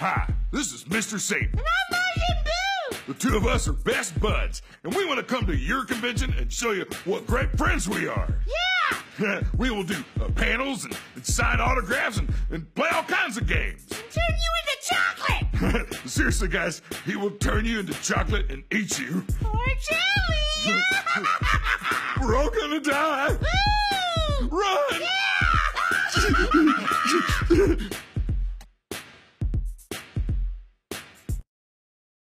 Hi, this is Mr. Satan. And I'm Majin Buu. The two of us are best buds, and we want to come to your convention and show you what great friends we are. Yeah. We will do panels and sign autographs and play all kinds of games. And turn you into chocolate. Seriously, guys, he will turn you into chocolate and eat you. Or jelly. We're all gonna die. Boo! Run!